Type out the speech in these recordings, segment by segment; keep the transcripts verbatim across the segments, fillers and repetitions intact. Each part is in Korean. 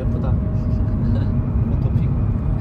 예쁘다. 토핑.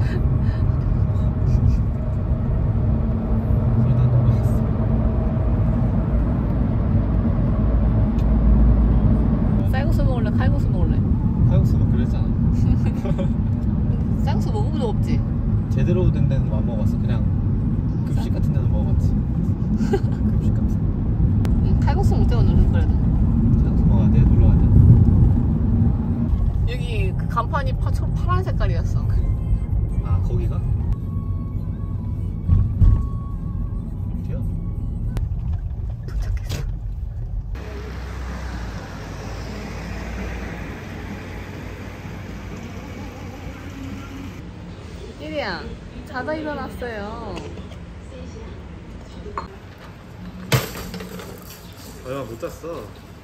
계단 넘어갔어. 쌀국수 먹을래? 칼국수 먹을래? 칼국수 먹기로 했잖아. 쌀국수 먹어본 적 없지? 제대로 된 데는 안 먹어봤어. 그냥 급식 같은 데는 먹어봤지. 급식 같은. 응, 칼국수 먹자 오늘은 그래도. 칼국수 먹어야 돼. 놀러 가야 돼. 여기 그 간판이 파, 초, 파란 색깔이었어. 아 거기가? 어디야? 도착했어. 이리야, 자다 일어났어요. 얼마 못 잤어.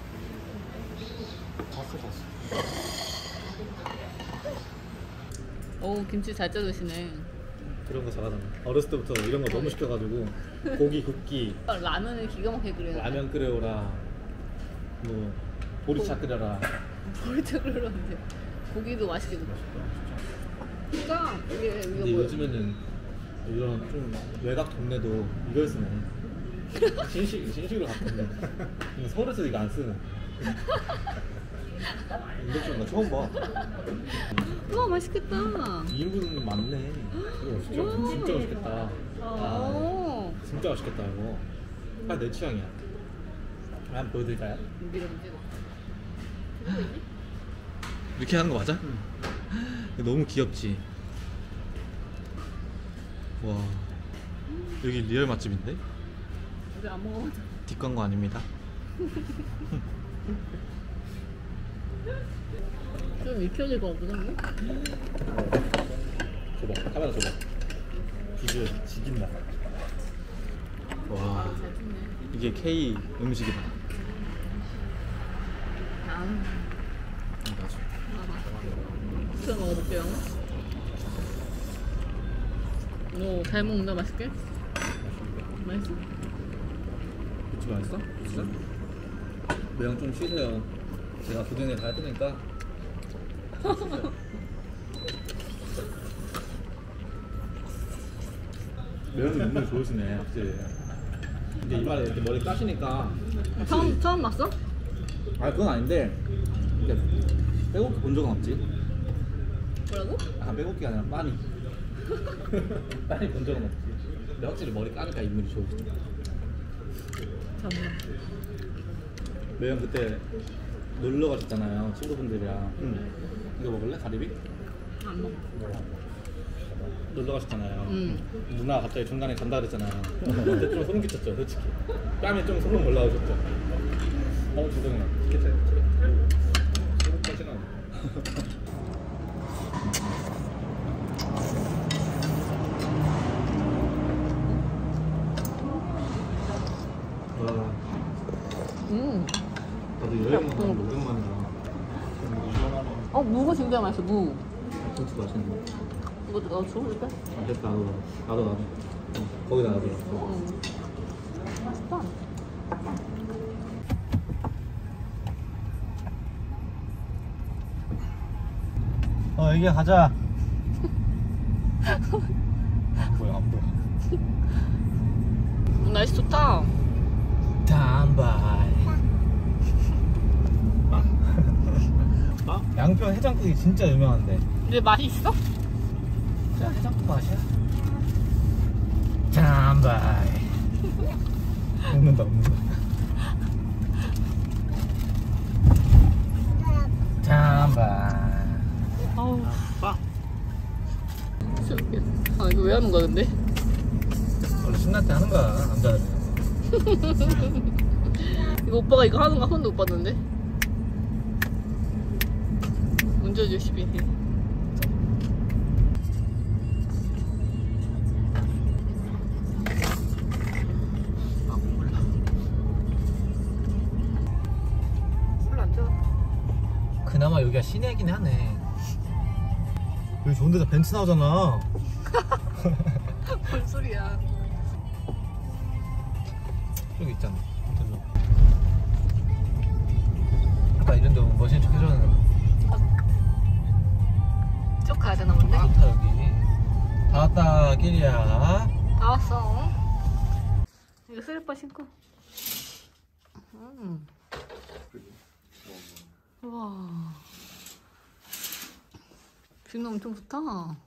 잤어 잤어. 오, 김치 잘 짜주시네. 그런 거 잘하잖아. 어렸을 때부터 이런 거 너무 시켜가지고 고기 굽기, 라면을 기가 막히게 끓여. 라면 끓여오라, 뭐 보리차 끓여라. 보리차 끓여는데 고기도 맛있게 굽고. 그러니까 이게 이거 근데 뭐 요즘에는 이런 좀 외곽 동네도 이걸 쓰네. 신식 신식으로 바꿨네. 서울에서 이거 안 쓰는. 인덕션 나 처음 봐. 우와, 맛있겠다. 이 인분 많네. 이거 진짜 우와. 진짜 맛있겠다. 아, 오. 진짜 맛있겠다 이거. 딱 내 취향이야. 한번 보여드릴까요? 미럼 찍어. 이렇게 하는 거 맞아? 응. 너무 귀엽지? 와, 여기 리얼 맛집인데? 우리 안 먹어봤어. 뒷광고 아닙니다. 좀 익혀질 것 같거든. 줘봐, 카메라 줘봐. 비주얼 지긴다. 와, 아, 잘 찍네. 이게 K 음식이다. 아, 맞아. 저 먹어볼게요. 오, 잘 먹는다. 맛있게? 맛있어? 그치 맛있어? 진짜? 매형 좀 쉬세요. 제가 부등에 가야 되니까. 매형이 눈이 좋으시네, 확실히. 이게 이마에 이렇게 머리 까시니까. 처음, 처음 봤어? 아, 그건 아닌데. 이렇게 빼곡히 본 적은 없지. 뭐라고? 아, 빼곡히가 아니라 빤히. 빤히 본 적은 없지. 근데 확실히 머리 까니까 인물이 좋으시죠. 잠깐만. 매형 그때 놀러 가셨잖아요, 친구분들이랑. 응. 이거 먹을래? 가리비? 안 먹어. 놀러 가셨잖아요. 응. 누나가 갑자기 중간에 간다 그랬잖아요. 그때 좀 소름 끼쳤죠, 솔직히. 뺨에 좀 소름 올라오셨죠. 어, 죄송해요. 괜찮아요. 소름까지는 안 와, 음. 나도 여행 가는 거 오랜만이라. 어, 무가 진짜 맛있어. 무. 진짜 맛있네. 이거 너 줘볼까? 아, 됐다. 나도 나도 나도. 어, 거기다 놔둬. 응. 맛있다. 어, 여기 가자. 뭐야, 안 보여. 오, 날씨 좋다. 단발. 아? 양평 해장국이 진짜 유명한데. 근데 맛이 있어? 그냥 해장국 맛이야. 단발. 먹는다, 먹는다. 단발. 아우. 빠. 아, 이거 왜 하는 거야, 근데? 원래 신날 때 하는 거야, 남자들은. 이거 오빠가 이거 하는 거 한 번도 못 봤는데? 운전 열심히 해. 아, 몰라. 별로 안 좋아. 그나마 여기가 시내긴 하네. 여기 좋은 데서 벤츠 나오잖아. 뭔 소리야. 여기 있잖아. 들로. 아까 이런 데 머신 척 해줬는데. 많다 여기. 다 왔다 끼리야. 다 왔어. 이거 슬리퍼 신고. 음. 우와. 뷰는 엄청 좋다.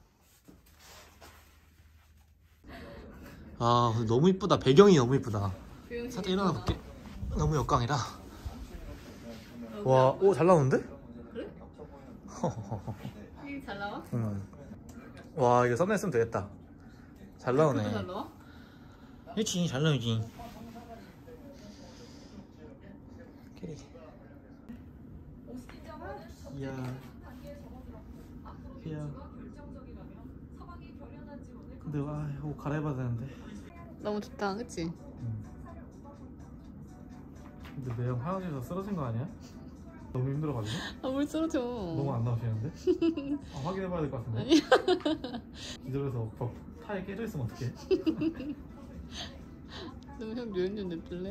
아 근데 너무 이쁘다. 배경이 너무 이쁘다. 살짝 일어나 볼게. 너무 역광이라. 와, 오 잘 나오는데? 그래? 이게 잘 나와? 응. 와 이거 썸네일 쓰면 되겠다. 잘 나오네. 그렇게 잘 나와? 그렇지 잘 나오지. 이야. 이야. 근데 와 이거 갈아입어야 되는데. 너무 좋다, 그치? 응. 근데 매형 화장실에서 쓰러진 거 아니야? 너무 힘들어가지고? 아, 물 쓰러져. 너무 안 나오시는데? 아, 확인해봐야 될 것 같은데? 아니야. 기절해서 벽 타에 깨져 있으면 어떡해? 너무 형 류현 좀 냅둘래?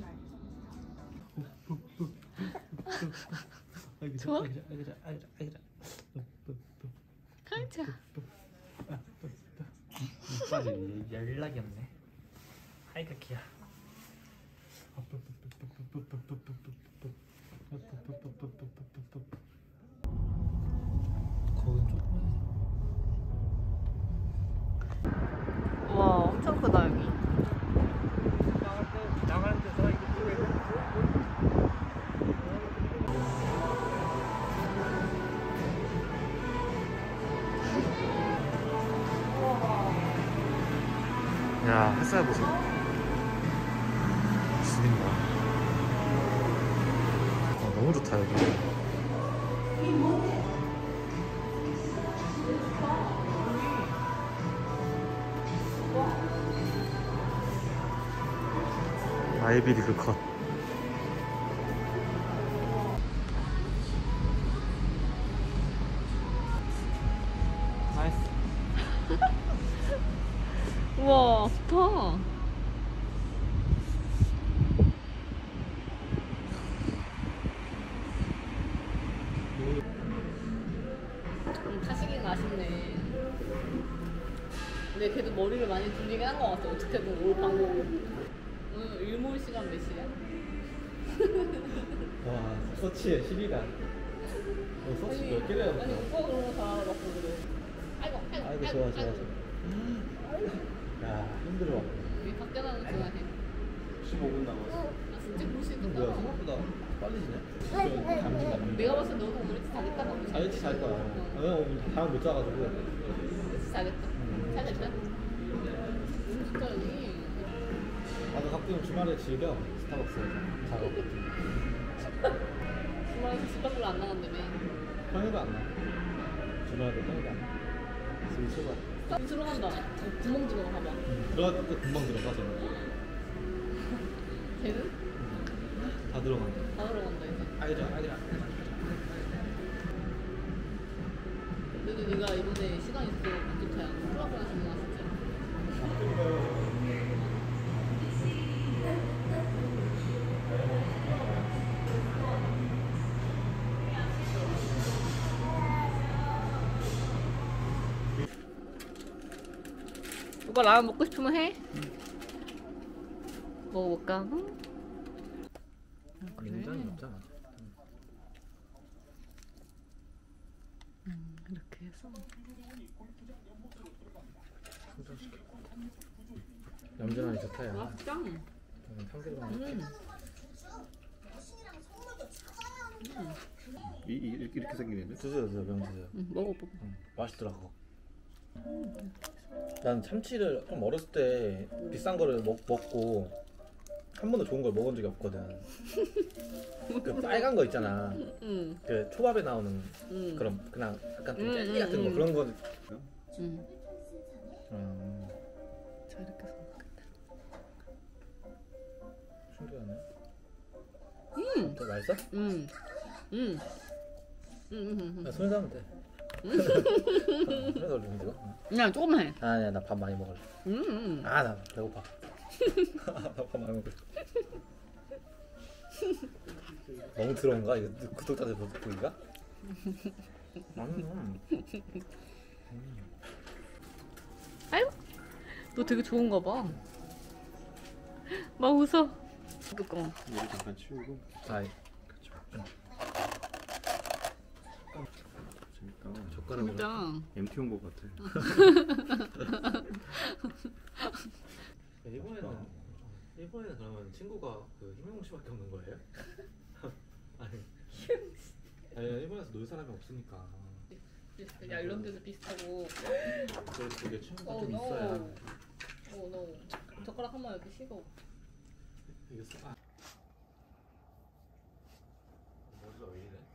좋아? 가자. 오빠지 연락이 없네. 아이가 귀야. 거긴 좀. 와, 엄청 크다 여기. 나갈 때서 이쪽에. 야, 햇살 보세요. 죽인다. 아, 너무 좋다 여기. 아이비 리그 컷. 나이스. 우와, 좋다. 음, 타시기가 아쉽네. 근데 걔도 머리를 많이 돌리게 한 것 같아. 어떻게든 올 방법을. 오늘 일몰 시간 몇 시야? 와, 서치에 십이다. 어, 서치 아니, 몇 개래요? 아니 오빠가 그런 거 잘알아봤고 그래. 아이고 아이고 아이고, 좋아, 좋아, 좋아. 야, 힘들어. 우리 밖에 나는 좋아해. 십오 분 남았어. 아 진짜 볼 수 있겠다. 뭐야, 생각보다 빨리 지내? 감기 감기. 내가 봤을 때 너도 오늘 일찍 자겠다. 너무 자겠지, 잘 거야. 내가 오늘 잠을 못 자가지고. 일찍 자겠다. 잘 됐다. 너무 좋다 여기. 나도 가끔 주말에 즐겨. 스타벅스에서 작업. 주말에 집 밖으로 안 나간다며. 평일도 안 나. 주말에도 평일도 안 나. 집이 최고야. 딱 들어간다. 어, 구멍 들어가 봐봐. 응. 들어갈 때 금방 들어가, 쟤는. 걔는? 다 들어간다. 다 들어간다 이제. 아기자, 아기자. 그래도 네가 이번에 시간 있어 좋다야. 클럽 가시구나 진짜. 오빠 라면 먹고 싶으면 해. 응. 먹어볼까? 응? 냉장이 없잖아. 음, 이렇게 해서 염전하니 좋다야. 맛있다. 음, 참기름 음. 이, 이, 이렇게 이렇게 생기네. 드세요, 드세요, 명 드세요. 응, 먹어보고. 응, 맛있더라고. 난 참치를 좀 어렸을 때 비싼 거를 먹, 먹고 한 번도 좋은 걸 먹은 적이 없거든. 그 빨간 거 있잖아. 응. 그 초밥에 나오는 응. 그런 그냥 약간 좀 음, 젤리 같은 거 음, 그런 거. 응. 음, 자 이렇게 해서 먹겠다. 신기하네. 음. 더 맛있어? 음. 음. 음. 음. 나 손 잡으면 돼. 그래서 올리면 되고. 그냥 조금만 해. 아니야, 나 밥 많이 먹을래. 음. 아, 나 배고파. 나 밥 많이 먹을래. 너무 더러운가? 이거 구독자들 보기가? 음. 음. 너 되게 좋은가 봐. 막 웃어. 뚜껑. 물을 잠깐 치우고. 아이. 재밌다. 젓가락으로 진짜. 엠티 온 것 같아. 일본에는 일본에는 그러면 친구가 그 희명호 씨밖에 없는 거예요? 아니. 아니 일본에서 놀 사람이 없으니까. 야 이런 데도 비슷하고. 그래서 되게 친구가 어, 좀 너. 있어야. 어, 너. 젓가락 한 번 이렇게 씹어. 이거 써. 아. 머리가 왜 이래?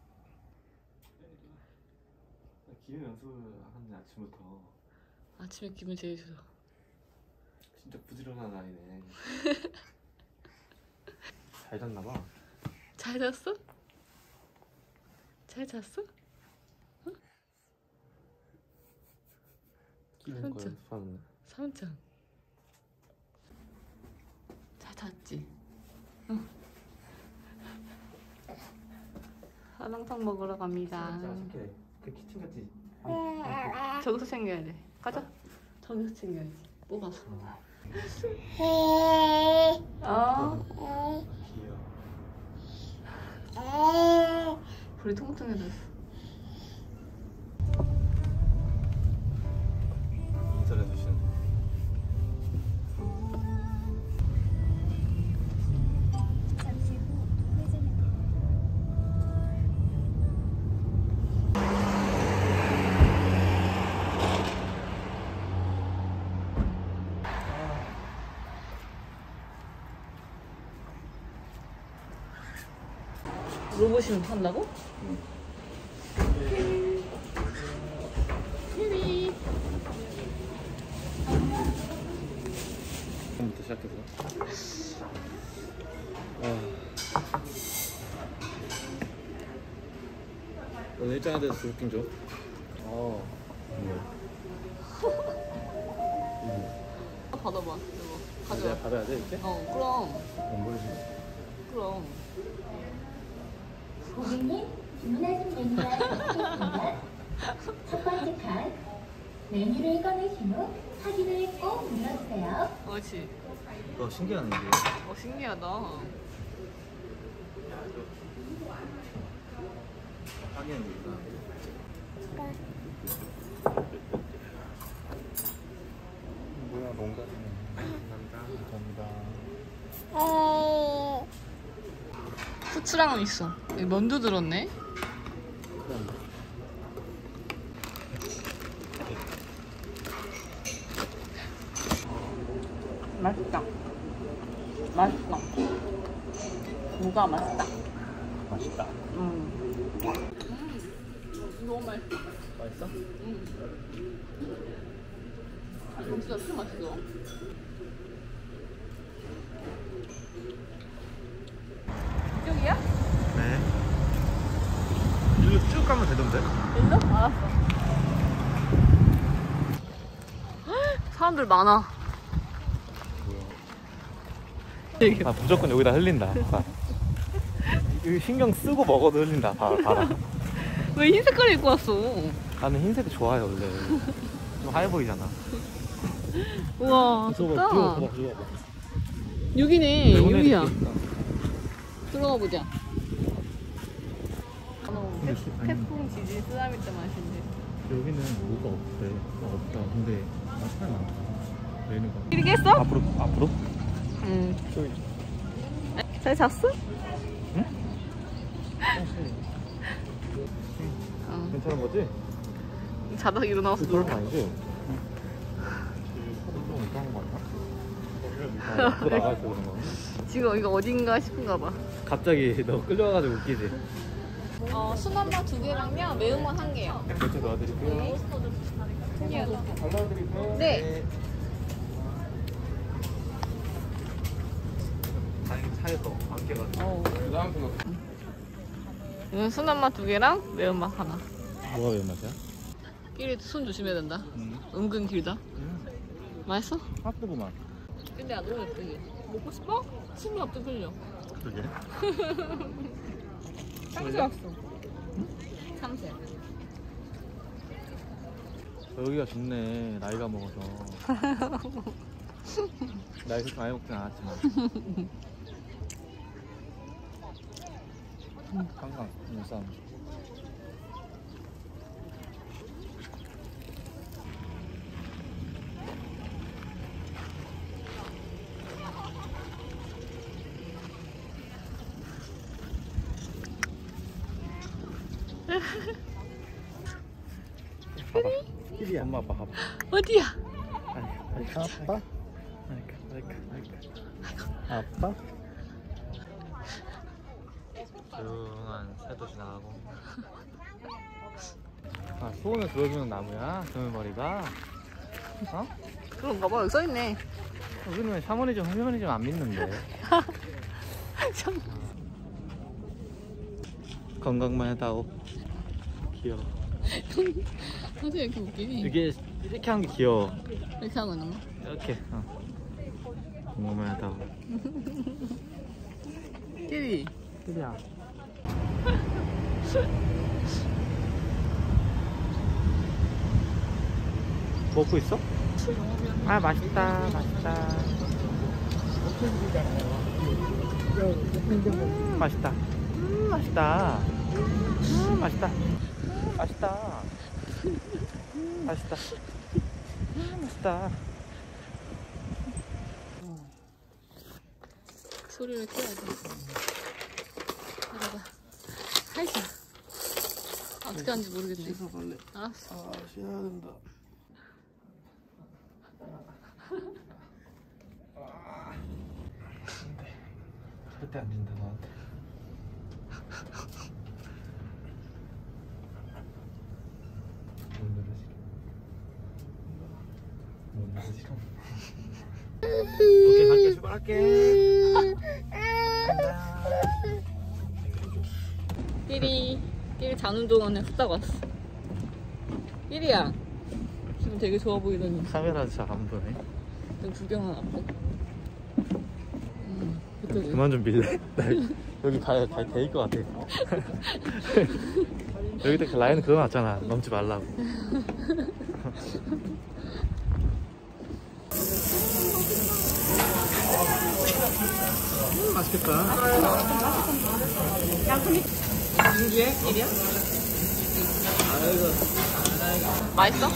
기회 연습을 하는 아침부터 아침에 기분 제일 좋아. 진짜 부지런한 아이네. 잘 잤나 봐. 잘 잤어? 잘 잤어? 끼는 거 삼촌. 연습하는. 삼촌. 잘 잤지? 응. 화장탕 먹으러 갑니다. 그 키친 같이. 저기서 챙겨야 돼. 가자. 저기서 챙겨야지. 뽑아서. 어. 귀여워. 불이 통통해졌어. 인사를 해주시는. 잠시 후 회전입니다. 로봇이 한다고? 휘휘. 처음부터 시작해서. 아. 오늘 일정에 대해서 브리핑 줘. 어. 받아봐. 이거. 내가 가져와. 받아야 돼 이렇게? 어, 그럼. 안 보여지. 그럼. 고객님, 주문하신 메뉴가 도착했습니다. 첫 번째 칸, 메뉴를 꺼내신 후 확인을 꼭 눌러주세요. 그렇지. 어 신기하네 이게. 어, 신기하다. 확인해 보니까. 뭐야 농담이네. 감사합니다. 후추랑은 있어. 여기 면도 들었네. 맛있다. 맛있어. 무가 맛있다. 맛있다. 음. 음. 너무 맛있어. 맛있어? 음. 진짜 진짜 맛있어. 이쪽이야? 네. 이리로 쭉 가면 되던데? 일로? 알았어. 사람들 많아. 아 무조건 여기다 흘린다. 아. 이거 신경 쓰고 먹어도 흘린다. 봐, 봐라. 왜 흰 색깔 입고 왔어? 나는 흰색이 좋아요 원래. 좀 하얘 보이잖아. 우와, 좋다. 들어가 봐. 여기네, 일본에 여기야. 이렇게 있다. 들어가 보자. 근데 시- 아니. 태풍 지진 쓰나미 때 맛인데. 여기는 뭐가 없대. 어, 없다. 근데 사람 많다. 메뉴가. 이렇게 했어? 앞으로 앞으로? 응. 저기. 잘 잤어? 응? 어. 괜찮은 거지? 자다가 일어나서 그런 거 놀까? 아니지? 좀 이상한 거 같나? 아, 또 나가 있어 그런 거. 지금 이거 어딘가 싶은가 봐. 갑자기 너 끌려와가지고 웃기지? 어, 순한맛 두 개랑요, 매운맛 한 개요. 결제 도와드릴게요. 발라드릴까요? 네. 다행히 차에서 안 깨가지고. 어. 그 다음 거 이건 순한맛 두 개랑 매운맛 하나. 뭐가 매운 맛이야? 끼리 손 조심해야 된다. 음. 은근 길다. 음. 맛있어? 핫도그만. 근데 야 너무 예쁘게. 먹고 싶어? 침이 앞도 흘려. 그러게. 참새 왔어. 참새. 여기가 좋네. 나이가 먹어서. 나이 그렇게 많이 먹진 않았지만. 항상 눈싸움. 봐봐. 힐이야. 엄마 아빠 봐봐. 어디야? 아이고, 아빠? 아이고, 아이고, 아이고. 아빠? 조용한 새도 지나가고. 아, 소원을 들어주는 나무야? 조물머리가? 어? 그런가 봐. 여기 써있네. 우리는 샤머니즘, 휴머니즘 안 믿는데. 참. 건강만 해다오. 귀여워. 사실 이렇게 웃기니? 이게 이렇게 한 게 귀여워. 이렇게 하고 있는 거? 이렇게. 어. 건강만 해다오. 끼리. 그냥. 먹고 있어? 아 맛있다 맛있다. 음, 맛있다. 음, 맛있다. 음, 맛있다. 맛있다. 음, 맛있다. 음, 맛있다. 소리를 켜야 돼. 봐봐. 살짝. 어떻게 하는지 모르겠네. 씻어볼래? 알았어. 아 쉬어야 된다. 절대 안 진다 너한테. 못 누르 싫어. 못 누르 싫어. 오케이 갈게 출발할게. 간다. 끼리. 끼리 자는 동안에 후딱 왔어. 끼리야. 기분 되게 좋아 보이더니. 카메라 잘 안 보네. 좀 구경하고. 음, 그때 그만 좀 빌래? 나 여기 가야 잘 데일 것 같아. 여기 때 라인 그거 났잖아. 넘지 말라고. 음, 맛있겠다. 이게 끼리야? 맛있어?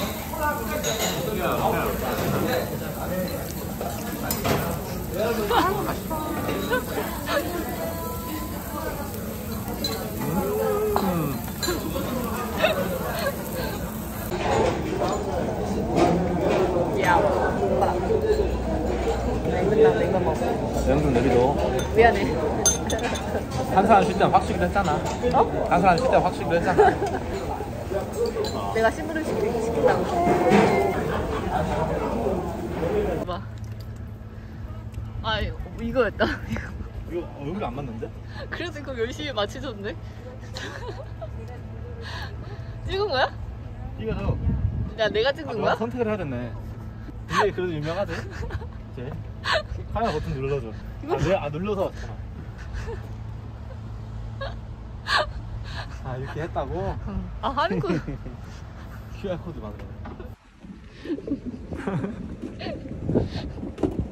야, 오빠. 맨날 냉면 먹어. 내용 좀 내비둬. 미안해. 한 사람 쉴 때는 확실히 했잖아. 어? 한 사람 쉴 때는 확실히 했잖아. 내가 심부름 시키, 시킨다고. 봐봐. 아, 이거였다. 이거 어, 여기 안 맞는데? 그래서 이거 열심히 맞추셨네? 찍은 거야? 이거 저. 야, 내가 찍은 아, 거야? 너가 선택을 해야 됐네. 근데 그래도 유명하지? 이제 카메라 버튼 눌러줘. 아, 내가 아 눌러서. 아 이렇게 했다고? 아, 하는 거. 큐알 코드 만들어.